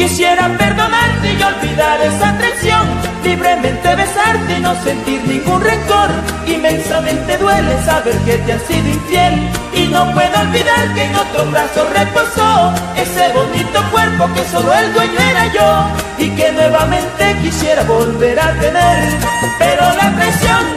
Quisiera perdonarte y olvidar esa traición, libremente besarte y no sentir ningún rencor. Inmensamente duele saber que te has sido infiel, y no puedo olvidar que en otro brazo reposó ese bonito cuerpo que solo el dueño era yo, y que nuevamente quisiera volver a tener. Pero la traición